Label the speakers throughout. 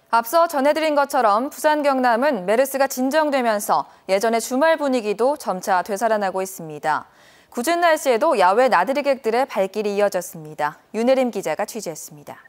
Speaker 1: 앞서 전해드린 것처럼 부산 경남은 메르스가 진정되면서 예전의 주말 분위기도 점차 되살아나고 있습니다. 궂은 날씨에도 야외 나들이객들의 발길이 이어졌습니다. 윤혜림 기자가 취재했습니다.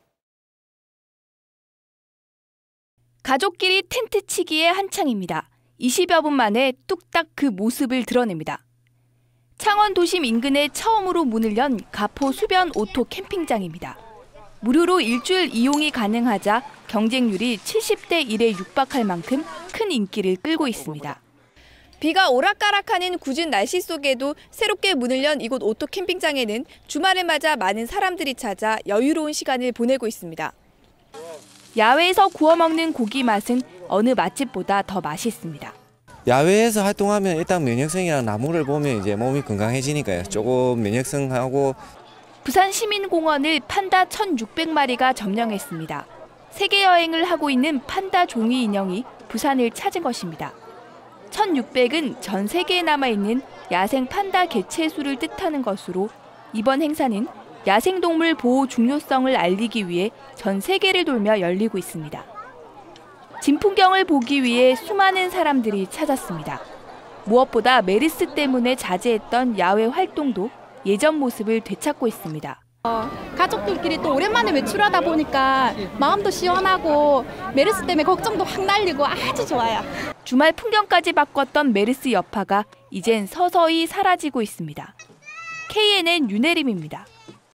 Speaker 2: 가족끼리 텐트 치기에 한창입니다. 20여 분 만에 뚝딱 그 모습을 드러냅니다. 창원 도심 인근에 처음으로 문을 연 가포 수변 오토 캠핑장입니다. 무료로 일주일 이용이 가능하자 경쟁률이 70대 1에 육박할 만큼 큰 인기를 끌고 있습니다. 비가 오락가락하는 궂은 날씨 속에도 새롭게 문을 연 이곳 오토 캠핑장에는 주말을 맞아 많은 사람들이 찾아 여유로운 시간을 보내고 있습니다. 야외에서 구워 먹는 고기 맛은 어느 맛집보다 더 맛있습니다.
Speaker 3: 야외에서 활동하면 일단 면역성이랑 나무를 보면 이제 몸이 건강해지니까요. 조금 면역성하고.
Speaker 2: 부산 시민공원을 판다 1,600마리가 점령했습니다. 세계 여행을 하고 있는 판다 종이 인형이 부산을 찾은 것입니다. 1,600은 전 세계에 남아있는 야생 판다 개체 수를 뜻하는 것으로 이번 행사는 야생동물 보호 중요성을 알리기 위해 전 세계를 돌며 열리고 있습니다. 진풍경을 보기 위해 수많은 사람들이 찾았습니다. 무엇보다 메르스 때문에 자제했던 야외 활동도 예전 모습을 되찾고 있습니다.
Speaker 4: 가족들끼리 또 오랜만에 외출하다 보니까 마음도 시원하고 메르스 때문에 걱정도 확 날리고 아주 좋아요.
Speaker 2: 주말 풍경까지 바꿨던 메르스 여파가 이젠 서서히 사라지고 있습니다. KNN 윤혜림입니다.